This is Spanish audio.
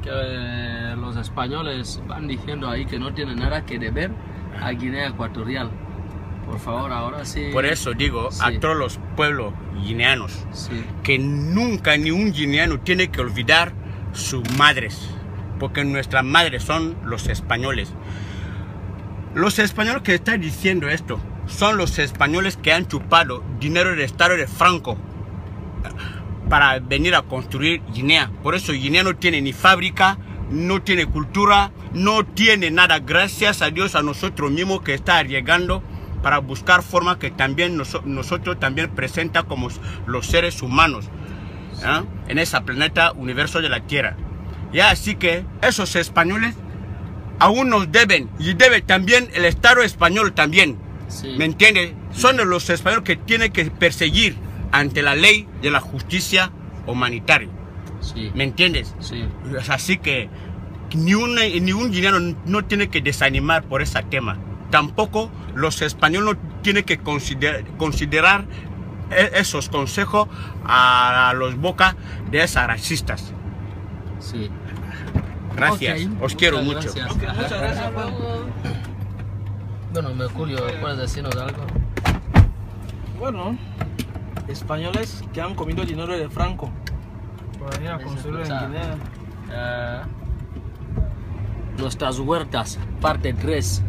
que los españoles van diciendo ahí que no tienen nada que deber a Guinea Ecuatorial. Por favor, ahora sí. Por eso digo sí. a todos los pueblos guineanos Sí. que nunca ni un guineano tiene que olvidar sus madres, porque nuestras madres son los españoles. Los españoles que están diciendo esto son los españoles que han chupado dinero del Estado de Franco para venir a construir Guinea. Por eso Guinea no tiene ni fábrica, no tiene cultura, no tiene nada. Gracias a Dios, a nosotros mismos que está arriesgando para buscar forma que también nosotros también presenta como los seres humanos, ¿eh? En ese planeta universo de la Tierra. Ya, así que esos españoles aún nos deben, y debe también el Estado español también. Sí. ¿Me entiendes? Son los españoles que tienen que perseguir ante la ley de la justicia humanitaria. Sí. ¿Me entiendes? Sí. Así que ni un guineano no tiene que desanimar por ese tema. Tampoco los españoles no tienen que considerar esos consejos a los bocas de esas racistas. Sí. Gracias, Okay. os quiero Muchas mucho. gracias. Muchas gracias. Bueno, Mercurio, ¿puedes decirnos algo? Bueno, españoles que han comido dinero de Franco para venir a Eso, construir o en sea, Guinea. Nuestras huertas, parte 3.